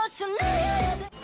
것은 나야 돼.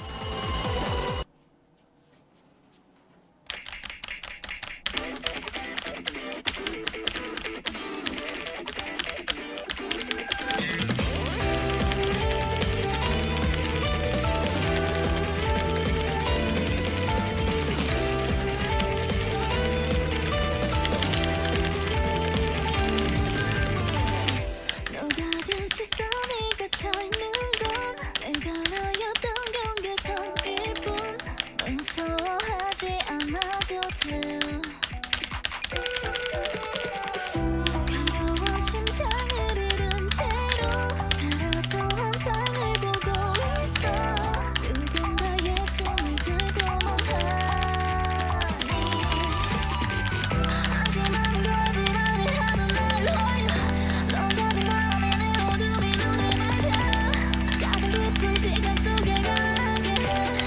무서워하지 않아도 돼요. 가벼운 심장을 잃은 채로 살아서 환상을 보고 있어. 누군가의 손을 들고만 하니 하지만 겁이 나는 하는 날 너가는 마음에는 어둠이 눈을 말려. 가장 깊은 시간 속에 가게 해.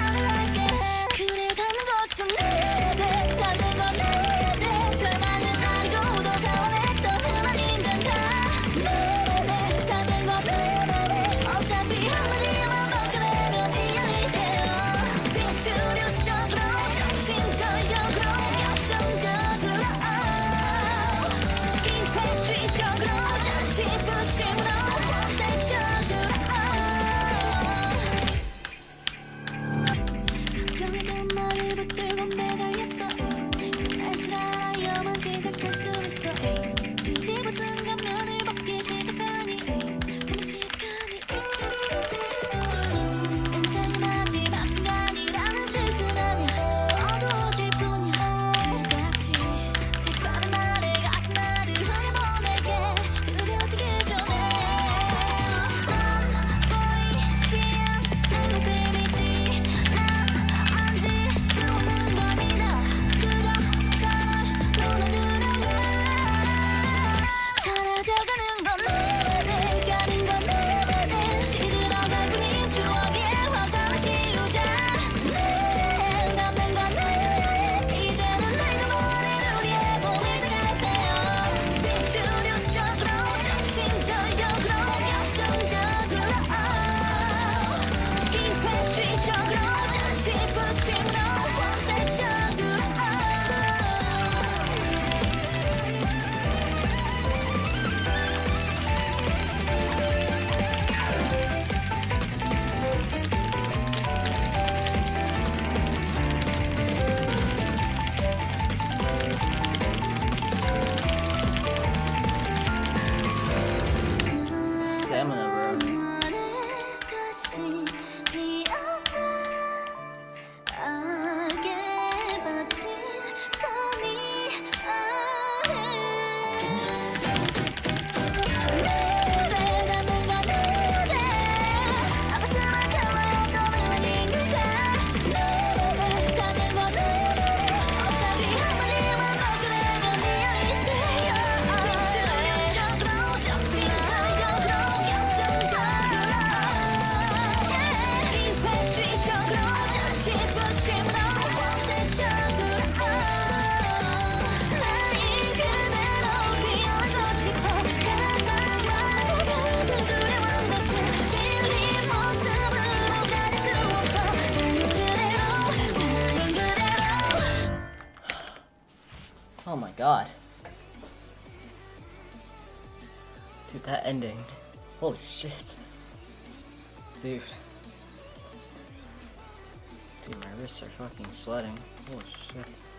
Stamina, bro. Oh my god. Dude, that ending. Holy shit. Dude. Dude, my wrists are fucking sweating. Holy shit.